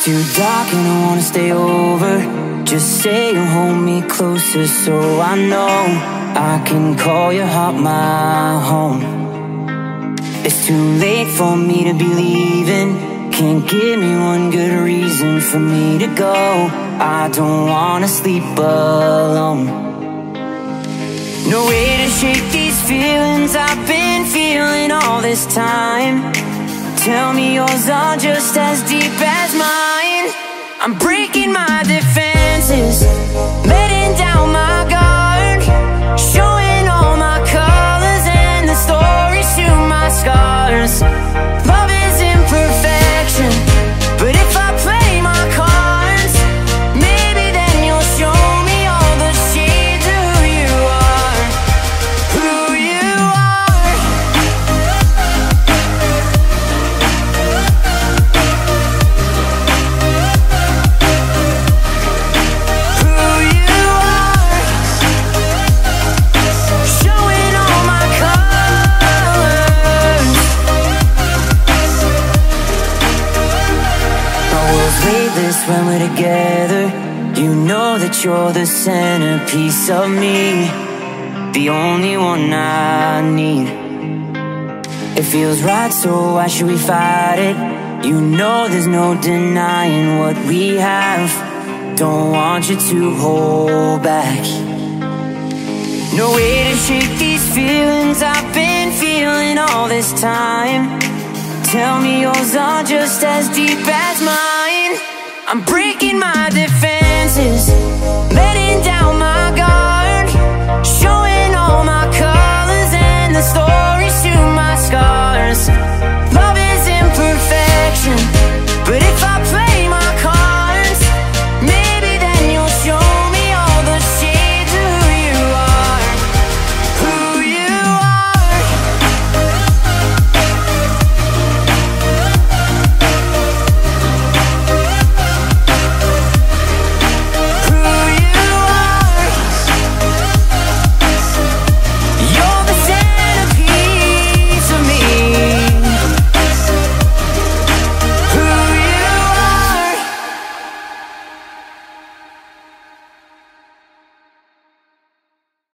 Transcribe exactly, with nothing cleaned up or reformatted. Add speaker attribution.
Speaker 1: too dark and I wanna stay over. Just say you'll hold me closer so I know I can call your heart my home. It's too late for me to be leaving. Can't give me one good reason for me to go. I don't wanna sleep alone. No way to shake these feelings I've been feeling all this time. Tell me yours are just as deep as mine. I'm breaking my defenses, letting down my guard, showing all my colors and the stories to my scars. Love is imperfection, but if I play my cards, maybe then you'll show me all the shades of who you are, who you are. Who you are. Showing all my colors. Our world's weightless when we're together. You know that you're the centerpiece of me, the only one I need. It feels right, so why should we fight it? You know there's no denying what we have. Don't want you to hold back. No way to shake these feelings I've been feeling all this time. Tell me yours are just as deep as mine. I'm breaking my defenses, letting down my guard, showing all my colors and the story